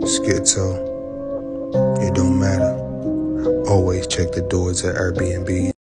skitzo. It don't matter. Always check the doors at Air BnB.